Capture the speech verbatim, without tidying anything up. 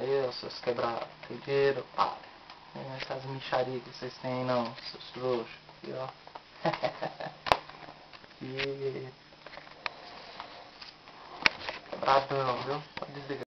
Aí, ó, seus quebrados. Tem dinheiro, pá. Não é essas micharias que vocês têm aí, não, seus trouxas. Aqui, ó. Aqui. Quebradão, viu? Pode desligar.